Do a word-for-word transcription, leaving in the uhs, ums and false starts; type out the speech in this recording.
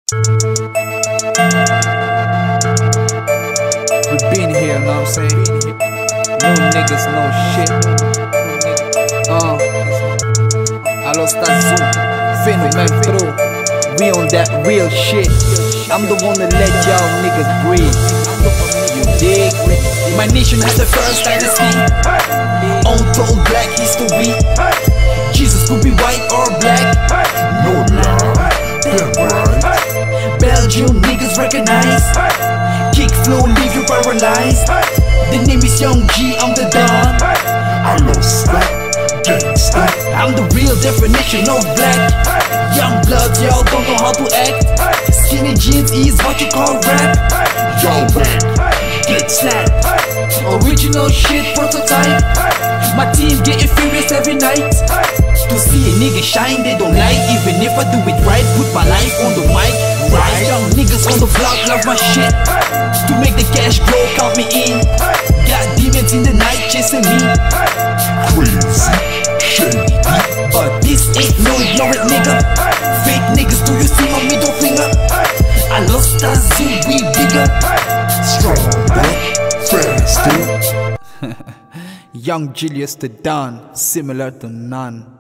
We been here, know what I'm saying? No niggas, no shit. Uh, Allo Stazu, Phenomen Pro. We on that real shit. I'm the one that let y'all niggas breathe. You dig? My nation has the first dynasty. Untold black history. Jesus could be white or black. No lie, damn right. Belgium niggas recognize. Kick flow leave you paralyzed. The name is Young G, I'm the Don. Allo Sta, gangsta. I'm the real definition of black. Young blood, y'all don't know how to act. Skinny jeans is what you call rap. Y'all bang, get slapped. Original shit prototype. My team getting furious every night. To see a nigga shine they don't like. Even if I do it right, put my life on the mic. Right, young niggas on the block love my shit. To make the cash grow, count me in. Got demons in the night chasing me. Crazy, shady. But this ain't no ignorant nigga. Fake niggas, do you see my middle finger? I lost that zoo, we bigger. Stronger, faster. Young Julius the Don, similar to none.